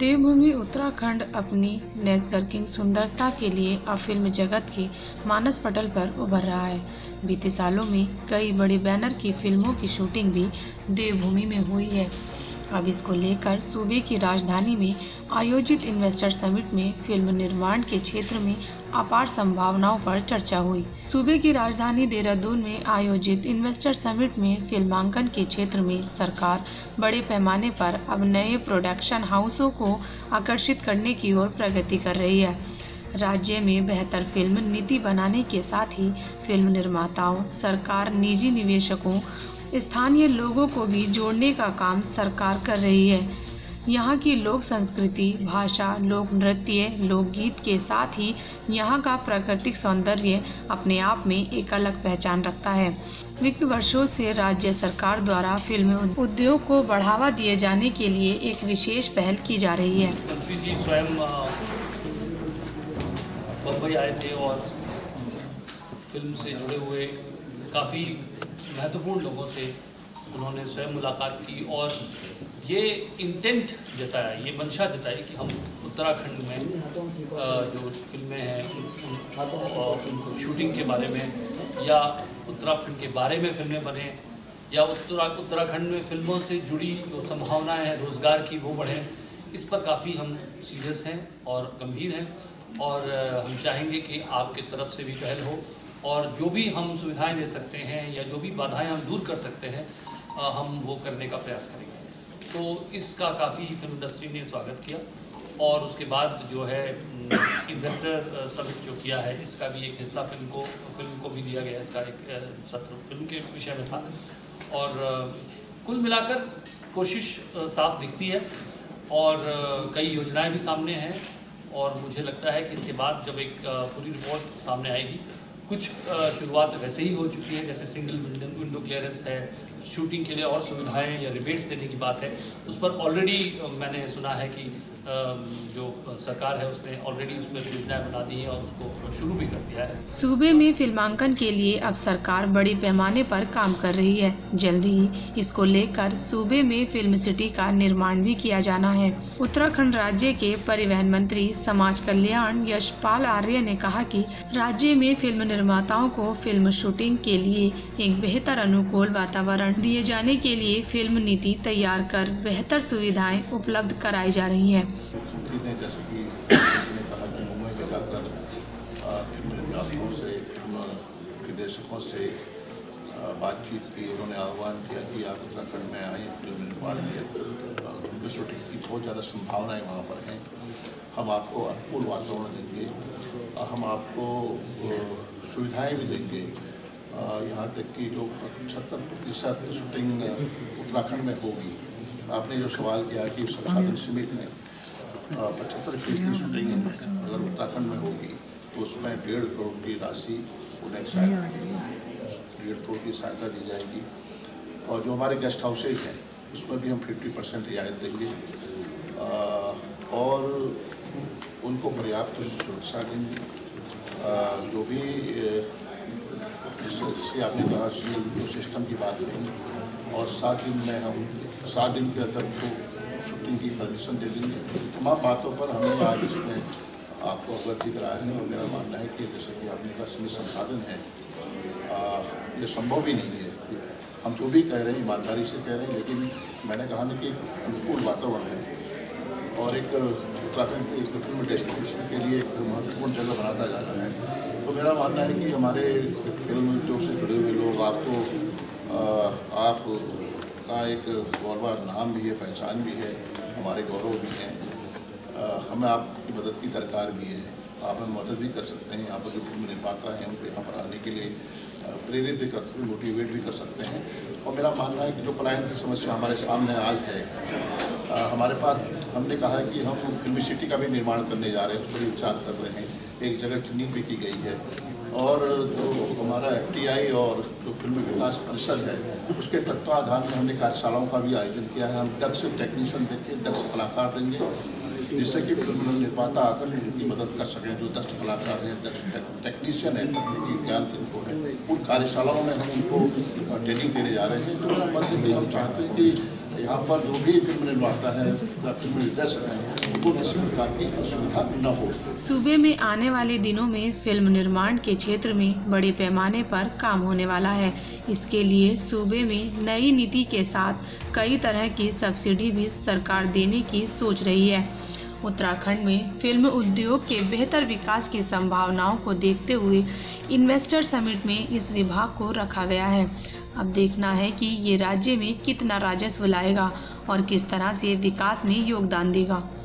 देवभूमि उत्तराखंड अपनी नैसर्गिक सुंदरता के लिए अब फिल्म जगत के मानस पटल पर उभर रहा है। बीते सालों में कई बड़े बैनर की फिल्मों की शूटिंग भी देवभूमि में हुई है। अब इसको लेकर सूबे की राजधानी में आयोजित इन्वेस्टर समिट में फिल्म निर्माण के क्षेत्र में अपार संभावनाओं पर चर्चा हुई। सूबे की राजधानी देहरादून में आयोजित इन्वेस्टर समिट में फिल्मांकन के क्षेत्र में सरकार बड़े पैमाने पर अब नए प्रोडक्शन हाउसों को आकर्षित करने की ओर प्रगति कर रही है। राज्य में बेहतर फिल्म नीति बनाने के साथ ही फिल्म निर्माताओं, सरकार, निजी निवेशकों, स्थानीय लोगों को भी जोड़ने का काम सरकार कर रही है। यहाँ की लोक संस्कृति, भाषा, लोक नृत्य, लोकगीत के साथ ही यहाँ का प्राकृतिक सौंदर्य अपने आप में एक अलग पहचान रखता है। विगत वर्षों से राज्य सरकार द्वारा फिल्म उद्योग को बढ़ावा दिए जाने के लिए एक विशेष पहल की जा रही है। मंत्री जी स्वयं बम्बई आए थे और फिल्म से जुड़े हुए काफ़ी महत्वपूर्ण लोगों से उन्होंने स्वयं मुलाकात की और ये इंटेंट जताया, ये मंशा जताई कि हम उत्तराखंड में जो फिल्में हैं उनको शूटिंग के बारे में या उत्तराखंड के बारे में फिल्में बने या उत्तराखंड में फिल्मों से जुड़ी जो संभावनाएं हैं रोज़गार की वो बढ़ें। इस पर काफ़ी हम सीरियस हैं और गंभीर हैं और हम चाहेंगे कि आपके तरफ से भी पहल हो और जो भी हम सुविधाएं दे सकते हैं या जो भी बाधाएं हम दूर कर सकते हैं हम वो करने का प्रयास करेंगे। तो इसका काफ़ी फिल्म इंडस्ट्री ने स्वागत किया और उसके बाद जो है इन्वेस्टर समिट जो किया है इसका भी एक हिस्सा फिल्म को भी दिया गया। इसका एक सत्र फिल्म के विषय में था और कुल मिलाकर कोशिश साफ दिखती है और कई योजनाएं भी सामने हैं और मुझे लगता है कि इसके बाद जब एक पूरी रिपोर्ट सामने आएगी, कुछ शुरुआत वैसे ही हो चुकी है, जैसे सिंगल विंडो क्लियरेंस है, शूटिंग के लिए और सुविधाएं या रिबेट्स देने की बात है, उस पर ऑलरेडी मैंने सुना है कि जो सरकार है उसने ऑलरेडी उसमें योजनाएं बना दी हैं और उसको शुरू भी कर दिया है। सूबे में फिल्मांकन के लिए अब सरकार बड़े पैमाने पर काम कर रही है। जल्द ही इसको लेकर सूबे में फिल्म सिटी का निर्माण भी किया जाना है। उत्तराखंड राज्य के परिवहन मंत्री समाज कल्याण यशपाल आर्य ने कहा कि राज्य में फिल्म निर्माताओं को फिल्म शूटिंग के लिए एक बेहतर अनुकूल वातावरण दिए जाने के लिए फिल्म नीति तैयार कर बेहतर सुविधाएं उपलब्ध कराई जा रही है। मुख्यमंत्री ने जैसे कि ने कहा कि मुंबई में जाकर फिल्म निर्माताओं से, फिल्म निर्देशकों से बातचीत की। उन्होंने आह्वान किया कि आप उत्तराखंड में आइए, फिल्म निर्माण में शूटिंग की बहुत ज़्यादा संभावनाएं वहाँ पर हैं। हम आपको अनुकूल वातावरण देंगे, हम आपको सुविधाएं भी देंगे। यहाँ तक कि जो 75% शूटिंग उत्तराखंड में होगी। आपने जो सवाल किया कि संसाधन सीमित है, 75% की शूटिंग अगर उत्तराखंड में होगी तो उसमें 1.5 करोड़ की राशि उन्हें 1.5 करोड़ की सहायता दी जाएगी और जो हमारे गेस्ट हाउसेज हैं उसमें भी हम 50% रियायत देंगे और उनको पर्याप्त सुरक्षा देंगे। जो भी जिससे आपने कहा सिस्टम की बात करी और 7 दिन में हम 7 दिन के अंदर तो शूटिंग की परमिशन दे देंगे। तमाम बातों पर हमने आज इसमें आपको अवगत कराया है और मेरा मानना है कि जैसे कि आपने कहा सीमित संसाधन है, ये संभव ही नहीं है। हम जो भी कह रहे हैं ईमानदारी से कह रहे हैं, लेकिन मैंने कहा ना कि अनुकूल वातावरण है और एक उत्तराखंड की फिल्म डेस्टिनेशन के लिए एक महत्वपूर्ण जगह बनाता जा रहा है। तो मेरा मानना है कि हमारे फिल्म उद्योग से जुड़े हुए लोग आपका एक गौरव नाम भी है, पहचान भी है, हमारे गौरव भी हैं। हमें आपकी मदद की दरकार भी है। आप हमें मदद भी कर सकते हैं। यहाँ पर जो फिल्म निर्माता हैं उनको यहाँ पर आने के लिए प्रेरित भी कर सकते हैं, मोटिवेट भी कर सकते हैं। और मेरा मानना है कि जो पलायन की समस्या हमारे सामने आज है, हमारे पास हमने कहा है कि हम फिल्म सिटी का भी निर्माण करने जा रहे हैं, उस पर विचार कर रहे हैं। एक जगह चिन्हित भी की गई है और जो हमारा FTI और जो फिल्म विकास परिषद है उसके तत्वाधान में हमने कार्यशालाओं का भी आयोजन किया है। हम दक्ष टेक्नीशियन देंगे, दक्ष कलाकार देंगे, जिससे कि फिल्म निर्माता आकर उनकी मदद कर सकें। जो दक्ष कलाकार हैं, दक्ष टेक्नीशियन है, तकनीकी ज्ञान जिनको है, उन कार्यशालाओं में हम उनको ट्रेनिंग देने जा रहे हैं। तो मेरा मत है कि हम चाहते हैं कि यहाँ पर जो भी फिल्म निर्माता है या फिल्म निर्देशक हैं उनको किसी प्रकार की असुविधा न हो। सूबे में आने वाले दिनों में फिल्म निर्माण के क्षेत्र में बड़े पैमाने पर काम होने वाला है। इसके लिए सूबे में नई नीति के साथ कई तरह की सब्सिडी भी सरकार देने की सोच रही है। उत्तराखंड में फिल्म उद्योग के बेहतर विकास की संभावनाओं को देखते हुए इन्वेस्टर समिट में इस विभाग को रखा गया है। अब देखना है कि ये राज्य में कितना राजस्व लाएगा और किस तरह से विकास में योगदान देगा।